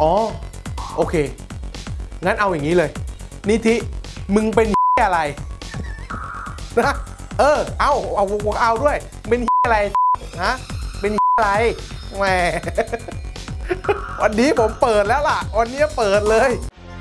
อ๋อโอเคงั้นเอาอย่างนี้เลยนิธิมึงเป็นอะไรนะเอาด้วยเป็นอะไรฮะเป็นอะไรแหมวันนี้ผมเปิดแล้วล่ะวันนี้เปิดเลย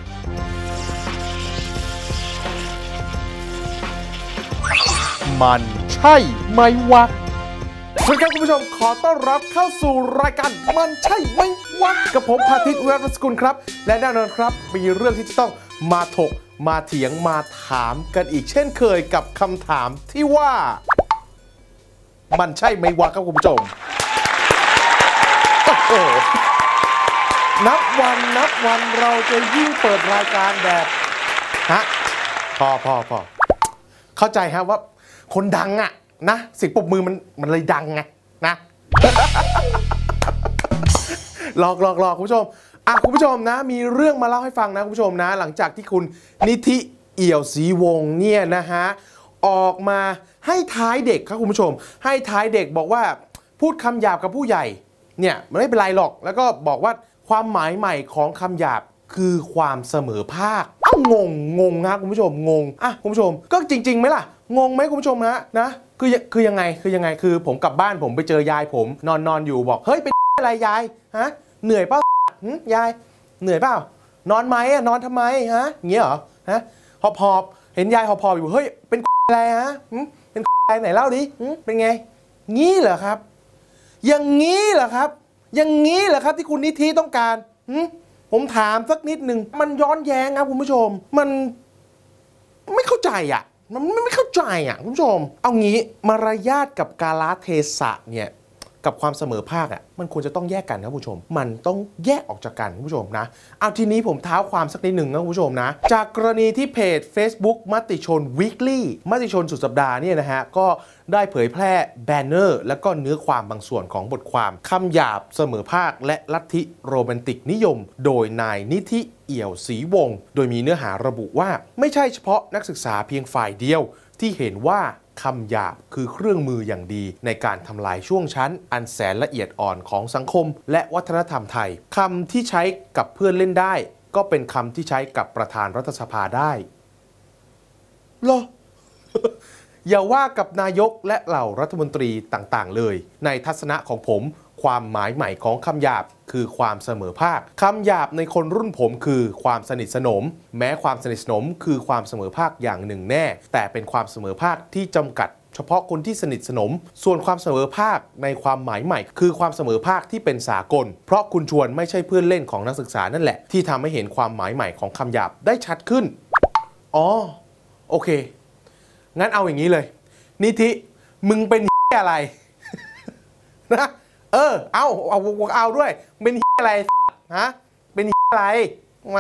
มันใช่ไหมวะสวัสดีครับคุณผู้ชมขอต้อนรับเข้าสู่รายการมันใช่ไหมวะกับผมพาทิตย์ วิรัต สกุลครับและแน่นอนครับมีเรื่องที่จะต้องมาถกมาเถียงมาถามกันอีกเช่นเคยกับคำถามที่ว่ามันใช่ไหมวะครับคุณผู้ชมโอ้โหนับวันเราจะยิ่งเปิดรายการแบบฮะพอเข้าใจครับว่าคนดังอะนะเสียงปรบมือมันเลยดังไงนะหลอกคุณผู้ชมคุณผู้ชมนะมีเรื่องมาเล่าให้ฟังนะคุณผู้ชมนะหลังจากที่คุณนิธิเอี่ยวศรีวงศ์เนี่ยนะฮะออกมาให้ท้ายเด็กครับคุณผู้ชมให้ท้ายเด็กบอกว่าพูดคำหยาบกับผู้ใหญ่เนี่ยไม่เป็นไรหรอกแล้วก็บอกว่าความหมายใหม่ของคำหยาบคือความเสมอภาคงงนะคุณผู้ชมงงคุณผู้ชมก็จริงๆไหมล่ะงงไหมคุณผู้ชมนะคือยังไงคือผมกลับบ้านผมไปเจอยายผมนอนอยู่บอกเฮ้ยเป็นอะไรยายฮะเหนื่อยเปล่ายายเหนื่อยเปล่านอนไหมนอนทำไมฮะเงี้ยเหรอฮะหอบเห็นยายหอบอยู่เฮ้ยเป็นอะไรฮะเป็นอะไรไหนเล่าดิเป็นไงงี้เหรอครับอย่างงี้เหรอครับอย่างงี้เหรอครับที่คุณนิธิต้องการผมถามสักนิดหนึ่งมันย้อนแย้งครับคุณผู้ชมมันไม่เข้าใจมันไม่เข้าใจคุณผู้ชมเอางี้มารยาทกับกาลเทศะเนี่ยกับความเสมอภาคมันควรจะต้องแยกกันครับคุณผู้ชมมันต้องแยกออกจากกันคุณผู้ชมนะเอาทีนี้ผมเท้าความสักนิดหนึ่งนะคุณผู้ชมนะจากกรณีที่เพจ Facebook มติชน Weekly มติชนสุดสัปดาห์เนี่ยนะฮะก็ได้เผยแพร่แบนเนอร์และก็เนื้อความบางส่วนของบทความคำหยาบเสมอภาคและลัทธิโรแมนติกนิยมโดยนายนิธิเอี่ยวศรีวงศ์โดยมีเนื้อหาระบุว่าไม่ใช่เฉพาะนักศึกษาเพียงฝ่ายเดียวที่เห็นว่าคำหยาบคือเครื่องมืออย่างดีในการทำลายช่วงชั้นอันแสนละเอียดอ่อนของสังคมและวัฒนธรรมไทยคำที่ใช้กับเพื่อนเล่นได้ก็เป็นคำที่ใช้กับประธานรัฐสภาได้เหรอ อย่าว่ากับนายกและเหล่ารัฐมนตรีต่างๆเลยในทัศนะของผมความหมายใหม่ของคำหยาบคือความเสมอภาคคำหยาบในคนรุ่นผมคือความสนิทสนมแม้ความสนิทสนมคือความเสมอภาคอย่างหนึ่งแน่แต่เป็นความเสมอภาคที่จำกัดเฉพาะคนที่สนิทสนมส่วนความเสมอภาคในความหมายใหม่คือความเสมอภาคที่เป็นสากลเพราะคุณชวนไม่ใช่เพื่อนเล่นของนักศึกษานั่นแหละที่ทำให้เห็นความหมายใหม่ของคำหยาบได้ชัดขึ้นอ๋อโอเคงั้นเอาอย่างนี้เลยนิธิมึงเป็นอะไรนะเอาด้วยเป็นอะไรฮะเป็นอะไรแหม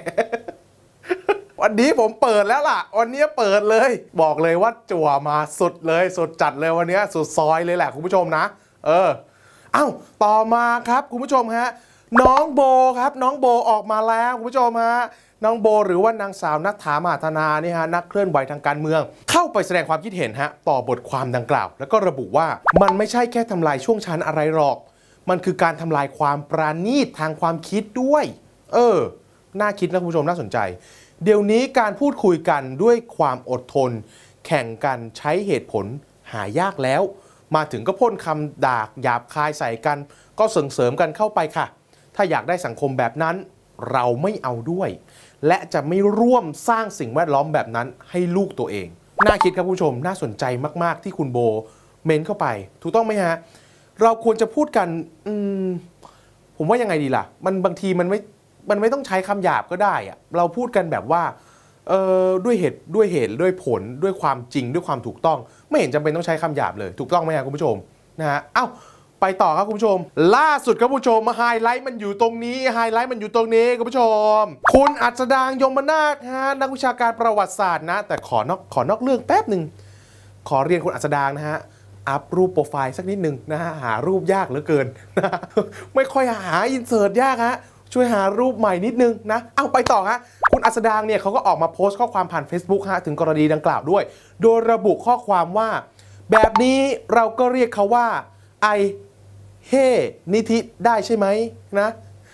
วันนี้ผมเปิดแล้วล่ะวันนี้เปิดเลยบอกเลยว่าจั่วมาสุดเลยสุดจัดเลยวันนี้สุดซอยเลยแหละคุณผู้ชมนะต่อมาครับคุณผู้ชมฮะน้องโบครับน้องโบออกมาแล้วคุณผู้ชมฮะน้องโบหรือว่านางสาวณัฐฐา มหาธนาเนี่ยฮะนักเคลื่อนไหวทางการเมืองเข้าไปแสดงความคิดเห็นฮะต่อบทความดังกล่าวแล้วก็ระบุว่ามันไม่ใช่แค่ทำลายช่วงชั้นอะไรหรอกมันคือการทำลายความปราณีตทางความคิดด้วยน่าคิดนะคุณผู้ชมน่าสนใจเดี๋ยวนี้การพูดคุยกันด้วยความอดทนแข่งกันใช้เหตุผลหายากแล้วมาถึงก็พ่นคำด่าหยาบคายใส่กันก็เสริมกันเข้าไปค่ะถ้าอยากได้สังคมแบบนั้นเราไม่เอาด้วยและจะไม่ร่วมสร้างสิ่งแวดล้อมแบบนั้นให้ลูกตัวเองน่าคิดครับผู้ชมน่าสนใจมากๆที่คุณโบเมนเข้าไปถูกต้องไหมฮะเราควรจะพูดกันผมว่ายังไงดีล่ะมันบางทีมันไม่ต้องใช้คำหยาบก็ได้อะเราพูดกันแบบว่าด้วยเหตุด้วยผลด้วยความจริงด้วยความถูกต้องไม่เห็นจำเป็นต้องใช้คำหยาบเลยถูกต้องไหมครับคุณผู้ชมนะฮะไปต่อครับคุณผู้ชมล่าสุดครับคุณผู้ชมไฮไลท์มันอยู่ตรงนี้คุณผู้ชมคุณอัศดางยมนาถฮะนักวิชาการประวัติศาสตร์นะแต่ขอนอกเรื่องแป๊บหนึ่งขอเรียนคุณอัศดางนะฮะอัพรูปโปรไฟล์สักนิดหนึ่งนะฮะหารูปยากเหลือเกินนะไม่ค่อยหาอินเสิร์ตยากฮะช่วยหารูปใหม่นิดนึงนะไปต่อฮะคุณอัศดางเนี่ยเขาก็ออกมาโพสต์ข้อความผ่าน Facebook ฮะถึงกรณีดังกล่าวด้วยโดยระบุข้อความว่าแบบนี้เราก็เรียกเขาว่าไอเฮนิธิได้ใช่ไหมนะ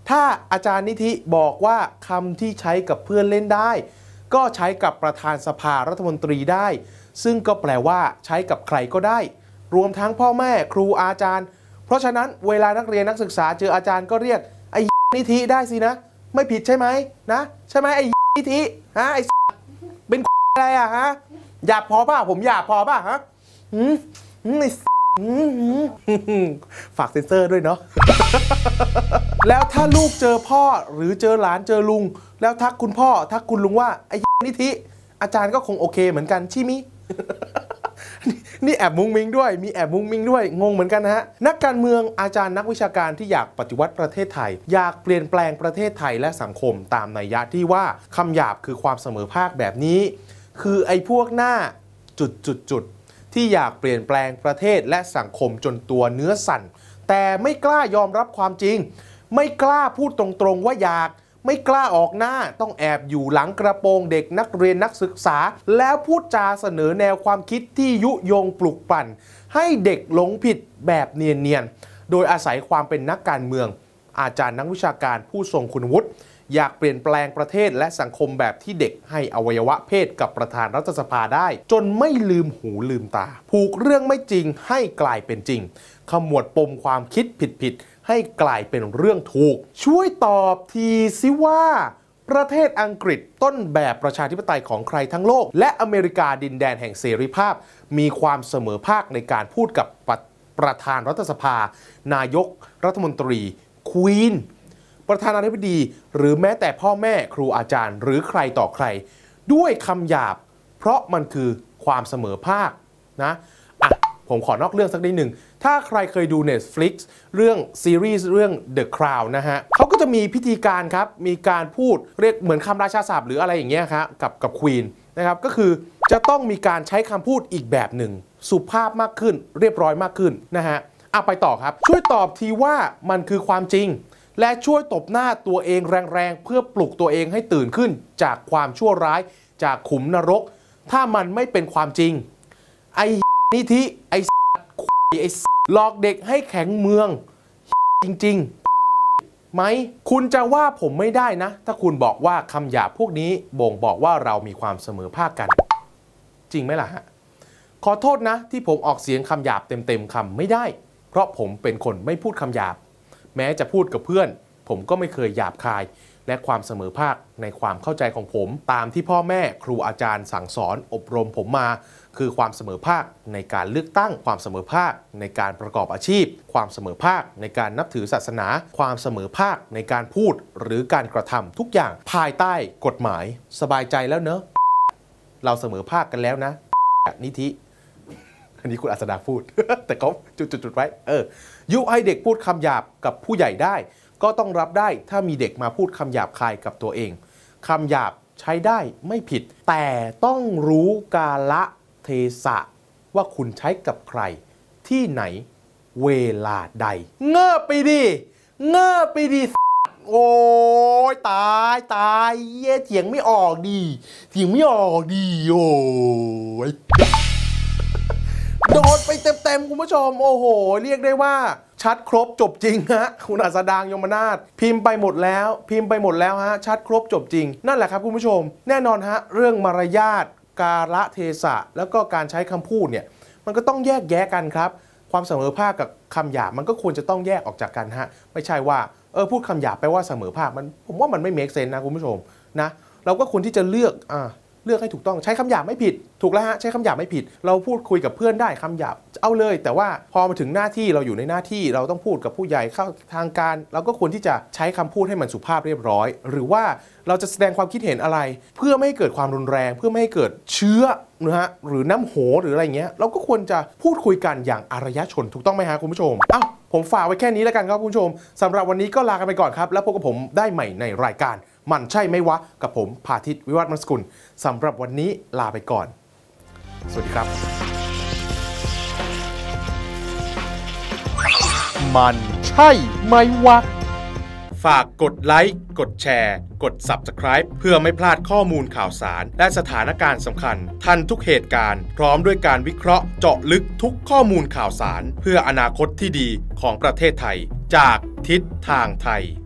ถ้าอาจารย์นิธิบอกว่าคำที่ใช้กับเพื่อนเล่นได้ก็ใช้กับประธานสภารัฐมนตรีได้ซึ่งก็แปลว่าใช้กับใครก็ได้รวมทั้งพ่อแม่ครูอาจารย์เพราะฉะนั้นเวลานักเรียนนักศึกษาเจออาจารย์ก็เรียกไอ้นิธิได้สินะไม่ผิดใช่ไหมนะใช่ไหมไอ้นิธิฮะไอ้เป็นอะไรอะฮะหยาบพอป่ะผมหยาบพอป่ะฮะฝากเซ็นเซอร์ด้วยเนาะ แล้วถ้าลูกเจอพ่อหรือเจอหลานเจอลุงแล้วทักคุณพ่อทักคุณลุงว่าไอ้นิธิอาจารย์ก็คงโอเคเหมือนกันชิมิ นี่แอบมุ้งมิ้งด้วยมีแอบมุ้งมิ้งด้วยงงเหมือนกันนะฮะนักการเมืองอาจารย์นักวิชาการที่อยากปฏิวัติประเทศไทยอยากเปลี่ยนแปลงประเทศไทยและสังคมตามนัยยะที่ว่าคำหยาบคือความเสมอภาคแบบนี้คือไอ้พวกหน้าจุดที่อยากเปลี่ยนแปลงประเทศและสังคมจนตัวเนื้อสั่นแต่ไม่กล้ายอมรับความจริงไม่กล้าพูดตรงๆว่าอยากไม่กล้าออกหน้าต้องแอบอยู่หลังกระโปรงเด็กนักเรียนนักศึกษาแล้วพูดจาเสนอแนวความคิดที่ยุยงปลุกปั่นให้เด็กหลงผิดแบบเนียนๆโดยอาศัยความเป็นนักการเมืองอาจารย์นักวิชาการผู้ทรงคุณวุฒิอยากเปลี่ยนแปลงประเทศและสังคมแบบที่เด็กให้อวัยวะเพศกับประธานรัฐสภาได้จนไม่ลืมหูลืมตาผูกเรื่องไม่จริงให้กลายเป็นจริงขมวดปมความคิดผิดให้กลายเป็นเรื่องถูกช่วยตอบทีสิว่าประเทศอังกฤษต้นแบบประชาธิปไตยของใครทั้งโลกและอเมริกาดินแดนแห่งเสรีภาพมีความเสมอภาคในการพูดกับประธานรัฐสภานายกรัฐมนตรีควีนประธานาธิบดีหรือแม้แต่พ่อแม่ครูอาจารย์หรือใครต่อใครด้วยคำหยาบเพราะมันคือความเสมอภาคนะผมขอนอกเรื่องสักนิดหนึ่งถ้าใครเคยดู Netflix เรื่องซีรีส์เรื่อง The Crown นะฮะเขาก็จะมีพิธีการครับมีการพูดเรียกเหมือนคำราชาศัพท์หรืออะไรอย่างเงี้ยครับกับควีนนะครับก็คือจะต้องมีการใช้คำพูดอีกแบบหนึ่งสุภาพมากขึ้นเรียบร้อยมากขึ้นนะฮะไปต่อครับช่วยตอบทีว่ามันคือความจริงและช่วยตบหน้าตัวเองแรงๆเพื่อปลุกตัวเองให้ตื่นขึ้นจากความชั่วร้ายจากขุมนรกถ้ามันไม่เป็นความจริงไอ้นิธิไอ้หลอกเด็กให้แข็งเมืองจริงๆไหมคุณจะว่าผมไม่ได้นะถ้าคุณบอกว่าคำหยาบพวกนี้บ่งบอกว่าเรามีความเสมอภาคกันจริงไหมล่ะฮะขอโทษนะที่ผมออกเสียงคำหยาบเต็มคำไม่ได้เพราะผมเป็นคนไม่พูดคำหยาบแม้จะพูดกับเพื่อนผมก็ไม่เคยหยาบคายและความเสมอภาคในความเข้าใจของผมตามที่พ่อแม่ครูอาจารย์สั่งสอนอบรมผมมาคือความเสมอภาคในการเลือกตั้งความเสมอภาคในการประกอบอาชีพความเสมอภาคในการนับถือศาสนาความเสมอภาคในการพูดหรือการกระทำทุกอย่างภายใต้กฎหมายสบายใจแล้วเนอะเราเสมอภาคกันแล้วนะนิธิอันนี้คุณอัศดาพูด แต่เขาจุดไว้ยุให้เด็กพูดคำหยาบกับผู้ใหญ่ได้ก็ต้องรับได้ถ้ามีเด็กมาพูดคำหยาบคายกับตัวเองคำหยาบใช้ได้ไม่ผิดแต่ต้องรู้กาลเทศะว่าคุณใช้กับใครที่ไหนเวลาใดเงอะไปดิโอ้ยตายเย่เถียงไม่ออกดีโอ้ยโดนไปเต็มคุณผู้ชมโอ้โหเรียกได้ว่าชัดครบจบจริงฮะคุณอัศดางยมนาถพิมพ์ไปหมดแล้วฮะชัดครบจบจริงนั่นแหละครับคุณผู้ชมแน่นอนฮะเรื่องมารยาทกาลเทศะแล้วก็การใช้คำพูดเนี่ยมันก็ต้องแยกแยะกันครับความเสมอภาคกับคำหยาบมันก็ควรจะต้องแยกออกจากกันฮะไม่ใช่ว่าพูดคำหยาบไปว่าเสมอภาคผมว่ามันไม่เมคเซนส์นะคุณผู้ชมนะเราก็ควรที่จะเลือกให้ถูกต้องใช้คำหยาบไม่ผิดถูกแล้วฮะใช้คำหยาบไม่ผิดเราพูดคุยกับเพื่อนได้คำหยาบเอาเลยแต่ว่าพอมาถึงหน้าที่เราอยู่ในหน้าที่เราต้องพูดกับผู้ใหญ่เข้าทางการเราก็ควรที่จะใช้คำพูดให้มันสุภาพเรียบร้อยหรือว่าเราจะแสดงความคิดเห็นอะไรเพื่อไม่ให้เกิดความรุนแรงเพื่อไม่ให้เกิดเชื้อนะฮะหรือน้ำโหหรืออะไรเงี้ยเราก็ควรจะพูดคุยกันอย่างอารยชนถูกต้องไหมฮะคุณผู้ชมผมฝากไว้แค่นี้แล้วกันครับคุณผู้ชมสำหรับวันนี้ก็ลากันไปก่อนครับแล้วพบกับผมได้ใหม่ในรายการมันใช่ไหมวะกับผมพาทิตวิวัฒน์มนสกุลสำหรับวันนี้ลาไปก่อนสวัสดีครับมันใช่ไหมวะฝากกดไลค์กดแชร์กด Subscribe เพื่อไม่พลาดข้อมูลข่าวสารและสถานการณ์สำคัญทันทุกเหตุการณ์พร้อมด้วยการวิเคราะห์เจาะลึกทุกข้อมูลข่าวสารเพื่ออนาคตที่ดีของประเทศไทยจากทิศทางไทย